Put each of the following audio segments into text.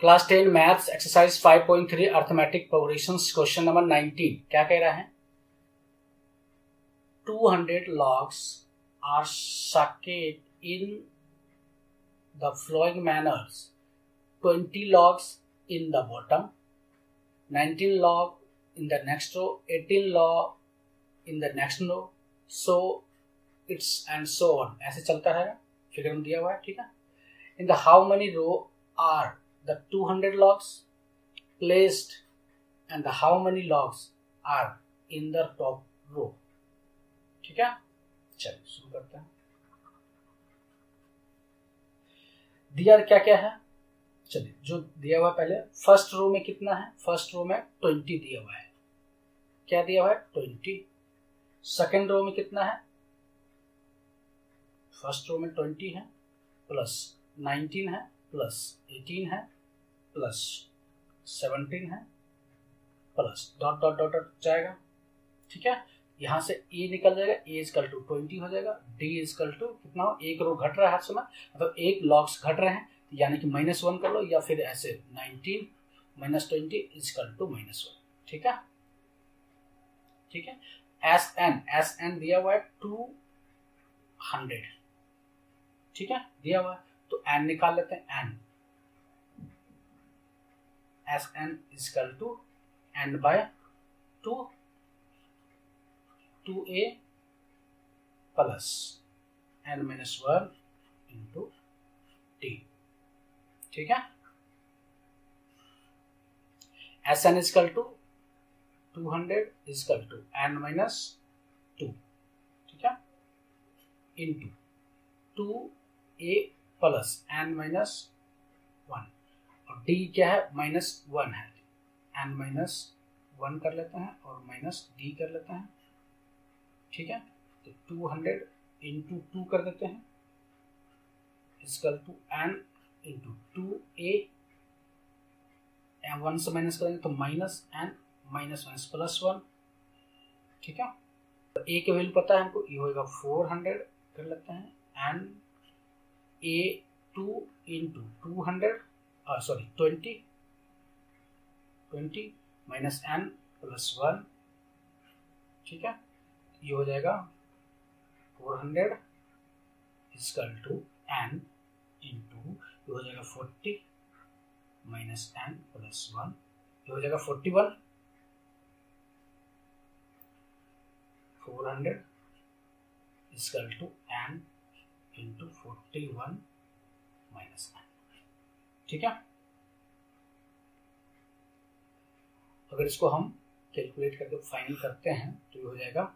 Class 10 maths exercise 5.3 arithmetic progressions question number 19 क्या कह रहा है 200 logs are stacked in the following manners 20 logs in the bottom 19 log in the next row 18 log in the next row so it's and so on ऐसे चलता रहेगा figure में दिया हुआ है ठीक है in the how many row are the 200 logs placed and the how many logs are in the top row ठीक है चलिए शुरू करते हैं दिया क्या क्या है चलिए जो दिया हुआ पहले फर्स्ट रो में कितना है फर्स्ट रो में 20 दिया हुआ है क्या दिया हुआ है 20 सेकेंड रो में कितना है फर्स्ट रो में 20 है प्लस 19 है प्लस 18 है प्लस 17 है plus dot dot dot dot जाएगा ठीक है यहां से ए निकल जाएगा ए इजकल टू 20 हो जाएगा डी इजकल टू कितना हो एक रो घट रहा है हर समय मतलब एक लॉग्स घट रहे हैं यानी कि -1 कर लो या फिर ऐसे 19 -20 इजकल टू -1 ठीक है एस एन दिया हुआ है 200 ठीक है दिया हुआ है तो एन निकाल लेते हैं n s n equal to n by 2a plus n minus 1 into t ठीक है s n equal to 200 equal to n minus 2 ठीक है into 2a plus n minus 1 और d क्या है -1 है n माइनस 1 कर लेते हैं और माइनस d कर लेते हैं ठीक है तो 200 इंटू 2 कर देते हैं is equal to n into 2a 1 से माइनस करेंगे तो माइनस n माइनस प्लस 1 ठीक है तो a के वैल्यू पता है हमको ये होगा 400 कर लेते हैं n a 2 into 200 sorry 20 minus n plus 1 ठीक है ये हो जाएगा 400 इजकल टू n इंटू ये हो जाएगा 40 माइनस n प्लस 1 ये हो जाएगा 41 400 equal to n into 41 minus n ठीक है अगर इसको हम कैलकुलेट करके फाइनल करते हैं तो ये हो जाएगा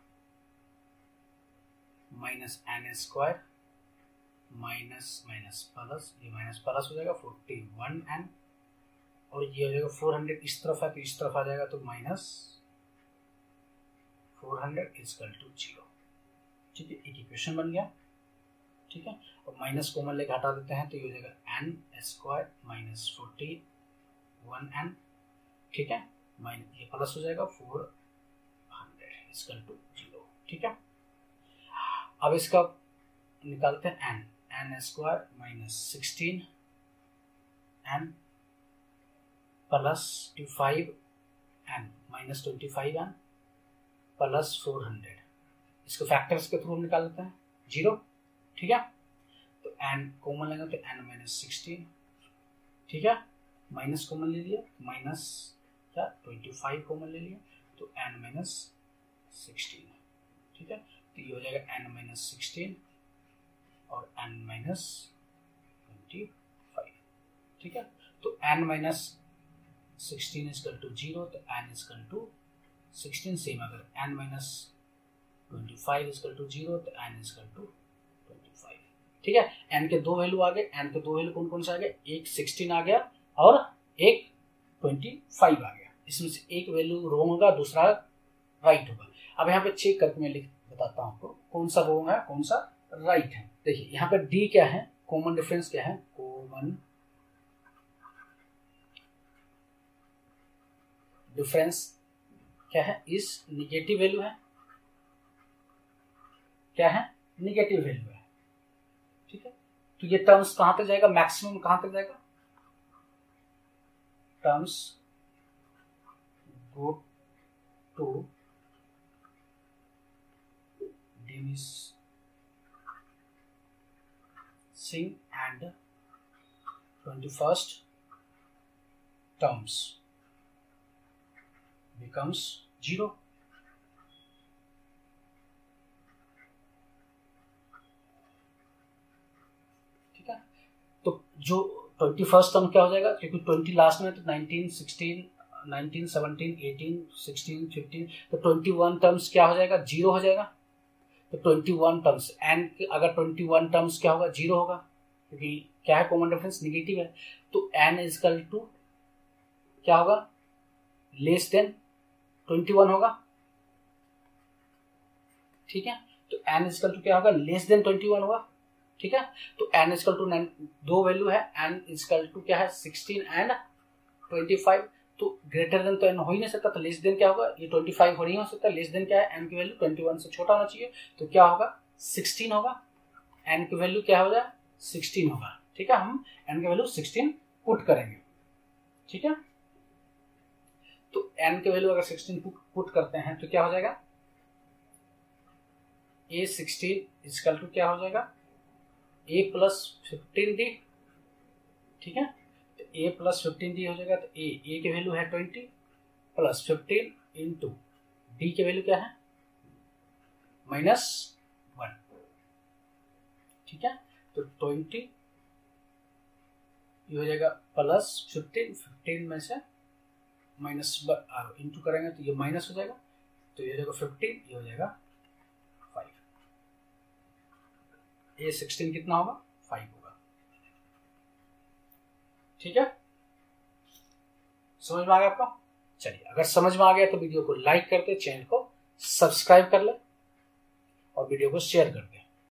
-n² माइनस प्लस ये माइनस प्लस हो जाएगा 41n और ये हो जाएगा 400 इस तरफ है तो इस तरफ आ जाएगा तो -400 इजकल टू 0 ठीक है एक इक्वेशन बन गया ठीक है और माइनस कॉमन लेके हटा देते हैं तो ये हो जाएगा n² माइनस 41n ठीक है ये प्लस हो जाएगा 400 इजकल टू 0 ठीक है अब इसका निकालते हैं n² minus 16 n plus 25n minus 25n plus 400 इसको फैक्टर्स के थ्रू निकाल लेते हैं 0 ठीक है तो n कॉमन लेंगे तो n माइनस 16 ठीक है माइनस कॉमन ले लिया माइनस क्या 25 कॉमन ले लिया तो n माइनस 16 ठीक है तो ये हो जाएगा n माइनस 16 और n माइनस 25 ठीक है तो n माइनस 16 इजकल टू 0 तो n इजकल टू 16 सेम अगर n माइनस 25 इजकल टू 0 तो n इजकल टू 25 ठीक है n के दो वैल्यू आ गए n के दो वैल्यू कौन कौन से आ गए एक 16 आ गया और एक 25 आ गया इसमें से एक वैल्यू रॉन्ग होगा दूसरा राइट होगा अब यहाँ पे चेक करके मैं लिख बताता हूँ आपको कौन सा रॉन्ग है कौन सा राइट है देखिए यहाँ पे डी क्या है कॉमन डिफरेंस क्या है कॉमन डिफरेंस क्या है इस निगेटिव वैल्यू है क्या है निगेटिव वैल्यू है ठीक है तो ये टर्म्स कहां तक जाएगा मैक्सिमम कहां तक जाएगा terms go to diminishing and 21st terms becomes 0. ठीक है, तो जो 21st टर्म क्या हो जाएगा, क्योंकि 20 लास्ट में, तो 19, 16, 19, 17, 18, 16, 15, तो 21 टर्म्स क्या हो जाएगा, 0 हो जाएगा. तो 21 टर्म्स, एन अगर 21 टर्म्स क्या होगा, 0 होगा, क्योंकि क्या है, कॉमन डिफरेंस निगेटिव है. तो एन इजकल टू क्या होगा, लेस देन 21 होगा. ठीक है, तो एन इजकल टू क्या होगा, लेस देन 21 होगा. ठीक है, तो एन इजकल टू, दो वैल्यू है, एन इजकल टू क्या है, 16 एंड 25. तो ग्रेटर देन तो एन हो ही नहीं सकता, तो लेस देन क्या होगा, ये 25 हो नहीं हो सकता. लेस देन क्या है, एन की वैल्यू 21 से छोटा होना चाहिए, तो क्या होगा, 16 होगा. एन की वैल्यू क्या हो जाए, 16 होगा. ठीक है, हम एन की वैल्यू 16 पुट करेंगे. ठीक है, तो एन की वैल्यू अगर 16 पुट करते हैं तो क्या हो जाएगा, A16 इजकल टू क्या हो जाएगा, A प्लस 15D. ठीक है, तो A प्लस 15D हो जाएगा. तो A की वैल्यू है 20 प्लस 15 इंटू D की वैल्यू क्या है, -1. ठीक है, तो 20 ये हो जाएगा प्लस 15 में से माइनस इंटू करेंगे तो ये माइनस हो जाएगा, तो ये हो जाएगा 15, ये हो जाएगा 5. A16 कितना होगा, 5 होगा. ठीक है, समझ में आ गया आपको. चलिए, अगर समझ में आ गया तो वीडियो को लाइक करके चैनल को सब्सक्राइब कर ले और वीडियो को शेयर कर दे.